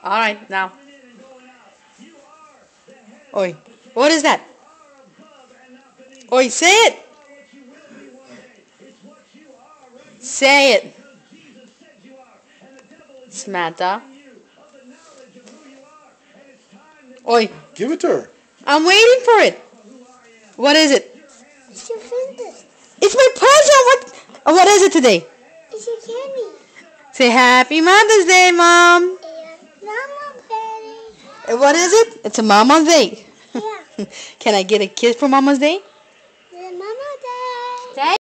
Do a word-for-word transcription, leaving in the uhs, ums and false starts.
Alright, now. Oi, what is that? Oi, say it! Say it! Samantha. Oi. Give it to her. I'm waiting for it. What is it? It's your fingers. It's my present! What, what is it today? It's your candy. Say Happy Mother's Day, Mom! And Mama Betty. And what is it? It's a Mama's Day. Yeah. Can I get a kiss for Mama's Day? Mama Day. Say